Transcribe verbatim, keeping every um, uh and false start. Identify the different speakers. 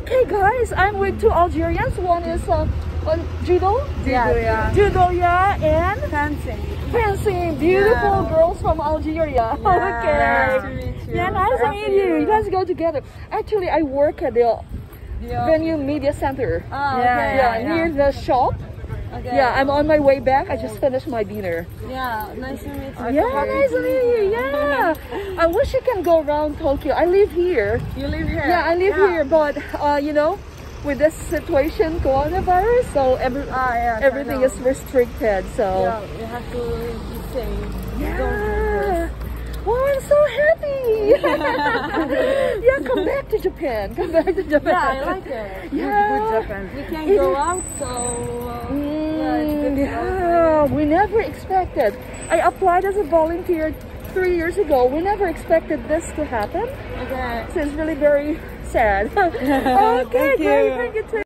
Speaker 1: Okay, guys, I'm with two Algerians. One is uh, on judo,
Speaker 2: Judo, yeah.
Speaker 1: judo, yeah, and
Speaker 2: Fencing.
Speaker 1: fencing. Beautiful
Speaker 2: Yeah.
Speaker 1: girls from Algeria.
Speaker 2: Yeah,
Speaker 1: Okay.
Speaker 2: nice to meet you.
Speaker 1: Yeah, nice to meet you. You guys go together. Actually, I work at the
Speaker 2: Yeah.
Speaker 1: venue media center.
Speaker 2: Oh,
Speaker 1: Yeah,
Speaker 2: okay.
Speaker 1: yeah, near the shop.
Speaker 2: Okay.
Speaker 1: Yeah, I'm on my way back. I just finished my dinner.
Speaker 2: Yeah, nice to meet you.
Speaker 1: Yeah, nice to meet you. Yeah. I wish I can go around Tokyo. I live here.
Speaker 2: You live here?
Speaker 1: Yeah, I live here, but uh, you know, with this situation, coronavirus, so every,
Speaker 2: Ah, yeah,
Speaker 1: everything
Speaker 2: I know.
Speaker 1: is restricted. So
Speaker 2: Yeah, you have to be safe.
Speaker 1: yeah. Well, I'm so happy. Yeah, come back to Japan. Come back to Japan.
Speaker 2: Yeah, I like it.
Speaker 1: Yeah.
Speaker 2: Good Japan. We can
Speaker 1: It
Speaker 2: go
Speaker 1: is-
Speaker 2: out, so uh, yeah, it's
Speaker 1: Mm,
Speaker 2: good to go.
Speaker 1: yeah, we never expected. I applied as a volunteer three years ago. We never expected this to happen.
Speaker 2: Okay.
Speaker 1: So it's really very sad. Okay,
Speaker 2: Thank
Speaker 1: great.
Speaker 2: you.
Speaker 1: Thank you too.